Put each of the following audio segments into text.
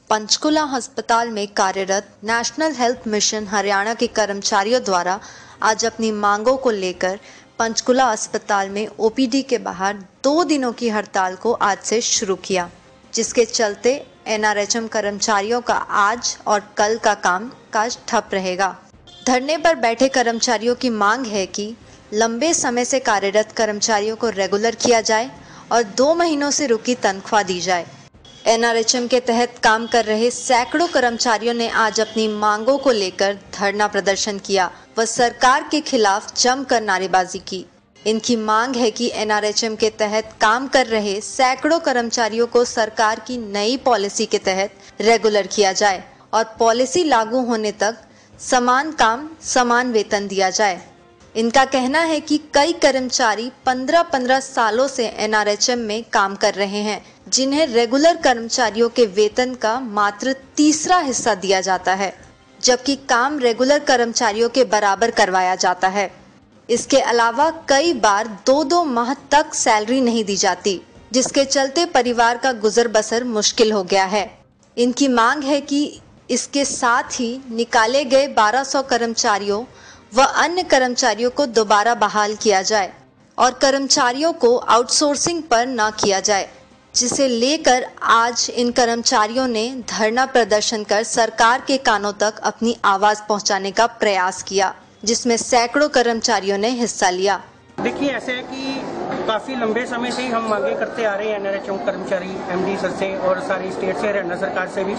पंचकुला अस्पताल में कार्यरत नेशनल हेल्थ मिशन हरियाणा के कर्मचारियों द्वारा आज अपनी मांगों को लेकर पंचकुला अस्पताल में ओपीडी के बाहर 2 दिनों की हड़ताल को आज से शुरू किया, जिसके चलते एनआरएचएम कर्मचारियों का आज और कल का कामकाज ठप रहेगा। धरने पर बैठे कर्मचारियों की मांग है कि लंबे समय से कार्यरत कर्मचारियों को रेगुलर किया जाए और 2 महीनों से रुकी तनख्वाह दी जाए। एनआरएचएम के तहत काम कर रहे सैकड़ों कर्मचारियों ने आज अपनी मांगों को लेकर धरना प्रदर्शन किया व सरकार के खिलाफ जमकर नारेबाजी की। इनकी मांग है कि एनआरएचएम के तहत काम कर रहे सैकड़ों कर्मचारियों को सरकार की नई पॉलिसी के तहत रेगुलर किया जाए और पॉलिसी लागू होने तक समान काम समान वेतन दिया जाए। इनका कहना है कि कई कर्मचारी 15-15 सालों से एनआरएचएम में काम कर रहे हैं, जिन्हें रेगुलर कर्मचारियों के वेतन का मात्र तीसरा हिस्सा दिया जाता है, जबकि काम रेगुलर कर्मचारियों के बराबर करवाया जाता है। इसके अलावा कई बार 2-2 माह तक सैलरी नहीं दी जाती, जिसके चलते परिवार का गुजर बसर मुश्किल हो गया है। इनकी मांग है कि इसके साथ ही निकाले गए 1200 कर्मचारियों व अन्य कर्मचारियों को दोबारा बहाल किया जाए और कर्मचारियों को आउटसोर्सिंग पर न किया जाए, जिसे लेकर आज इन कर्मचारियों ने धरना प्रदर्शन कर सरकार के कानों तक अपनी आवाज पहुंचाने का प्रयास किया, जिसमें सैकड़ों कर्मचारियों ने हिस्सा लिया। देखिए, ऐसे है कि काफ़ी लंबे समय से ही हम मांगे करते आ रहे हैं एनआरएचएम कर्मचारी एमडी सर से और सारी स्टेट से, हरियाणा सरकार से भी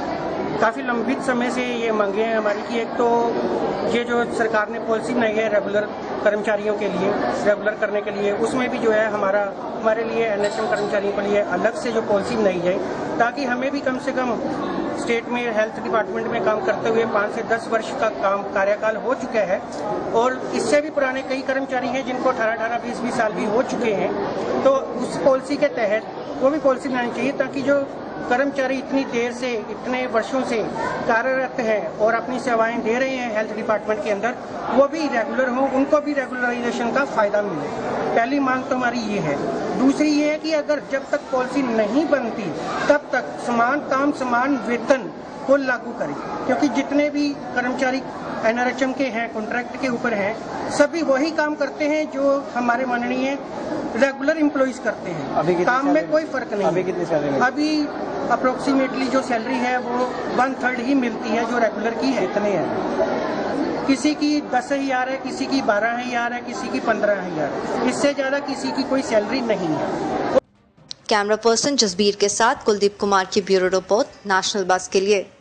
काफ़ी लंबित समय से ये मांगे हैं हमारी कि एक तो ये जो सरकार ने पॉलिसी बनाई है रेगुलर कर्मचारियों के लिए रेगुलर करने के लिए, उसमें भी जो है हमारे लिए एनएचएम कर्मचारियों के लिए अलग से जो पॉलिसी बनाई जाए, ताकि हमें भी कम से कम स्टेट में हेल्थ डिपार्टमेंट में काम करते हुए 5 से 10 वर्ष का कार्यकाल हो चुका है और इससे भी पुराने कई कर्मचारी हैं जिनको 18-18, 20-20 साल भी हो चुके हैं। तो उस पॉलिसी के तहत वो भी पॉलिसी बनानी चाहिए, ताकि जो कर्मचारी इतनी देर से, इतने वर्षों से कार्यरत हैं और अपनी सेवाएं दे रहे हैं हेल्थ डिपार्टमेंट के अंदर, वो भी रेगुलर हों, उनको भी रेगुलराइजेशन का फायदा मिले। पहली मांग तो हमारी ये है। दूसरी ये है कि अगर जब तक पॉलिसी नहीं बनती तब तक समान काम समान वेतन को लागू करें, क्योंकि जितने भी कर्मचारी एनआरएचएम के हैं, कॉन्ट्रैक्ट के ऊपर हैं, सभी वही काम करते हैं जो हमारे माननीय रेगुलर एम्प्लॉइज करते हैं। काम में कोई फर्क नहीं। अभी कितनी सैलरी? अभी अप्रोक्सीमेटली जो सैलरी है वो 1/3 ही मिलती है जो रेगुलर की है। इतनी है, किसी की 10,000 है, किसी की 12,000 है, किसी की 15,000 है, इससे ज्यादा किसी की कोई सैलरी नहीं है। कैमरा पर्सन जसबीर के साथ कुलदीप कुमार की ब्यूरो रिपोर्ट, नेशनल बस के लिए।